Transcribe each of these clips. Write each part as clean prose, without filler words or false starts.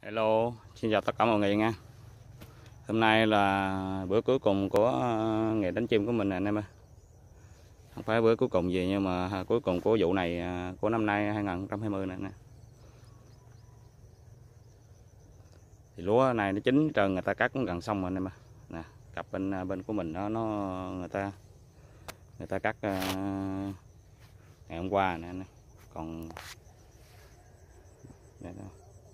Hello, xin chào tất cả mọi người nha. Hôm nay là bữa cuối cùng của nghề đánh chim của mình nè anh em ơi. Không phải bữa cuối cùng gì nhưng mà cuối cùng của vụ này của năm nay 2020 nè. Thì lúa này nó chín trơn, người ta cắt cũng gần xong rồi anh em ơi. Nè, cặp bên của mình nó người ta cắt ngày hôm qua nè anh em. Còn đây đó.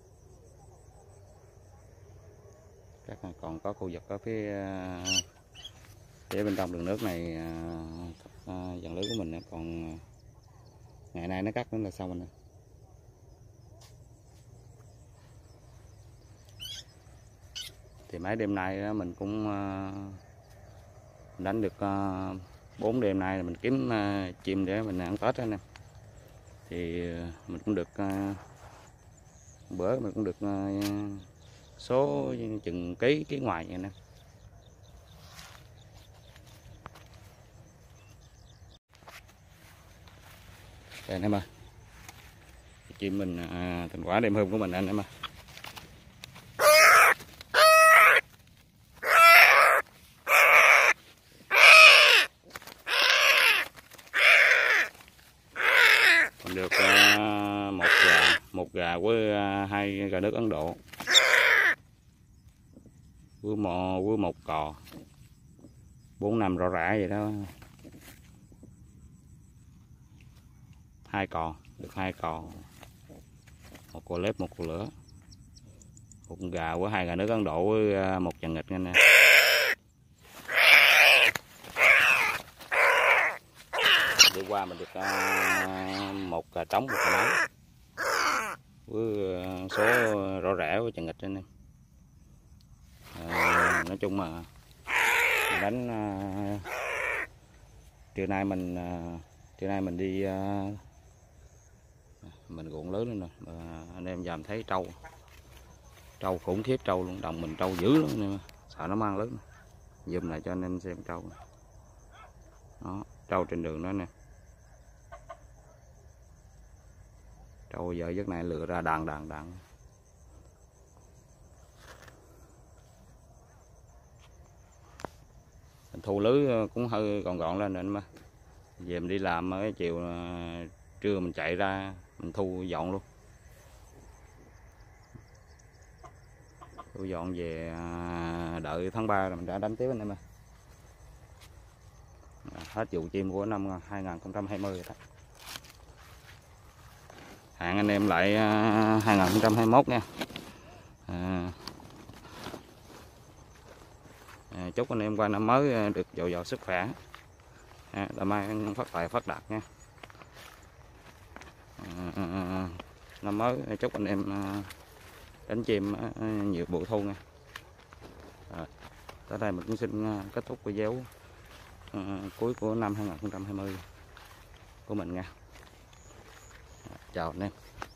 Còn có khu vực ở phía bên trong đường nước này dàn lưới của mình còn ngày nay nó cắt nữa là xong rồi nè. Thì mấy đêm nay mình cũng đánh được 4 đêm nay, mình kiếm chim để mình ăn Tết đó nè. Thì mình cũng được bữa mình cũng được số chừng ký ngoài vậy nè. Đây anh em ơi, chim mình thành quả đêm hôm của mình anh em ơi. Mình được một gà với 2 gà nước Ấn Độ với một cò 4 năm rõ rã vậy đó. 2 cò, được 2 cò, một cò lép, một cò lửa, một gà với 2 gà nước Ấn Độ với một chàng nghịch nha. Đi qua mình được một gà trống, một gà nái với số rõ rẻ với chàng nghịch anh em. Nói chung mà mình đánh trưa nay mình đi mình ruộng lớn lên rồi. Anh em dòm thấy trâu khủng khiếp, trâu luôn, đồng mình trâu dữ lắm anh em, sợ nó mang lớn. Zoom lại cho anh em xem trâu đó, trâu trên đường đó nè. Trâu giờ giấc này lựa ra đàn. Mình thu lưới cũng hơi gọn lên rồi mà. Về mình đi làm cái chiều trưa mình chạy ra mình thu dọn luôn. Thu dọn về đợi tháng 3 là mình đã đánh tiếp anh em ơi. Hết vụ chim của năm 2020 rồi đó. Hẹn anh em lại 2021 nha. Chúc anh em qua năm mới được dồi dào sức khỏe, năm mai phát tài phát đạt nha. Năm mới chúc anh em đánh chim nhiều bội thu nha. Tới đây mình cũng xin kết thúc video cuối của năm 2020 của mình nha. Chào anh em.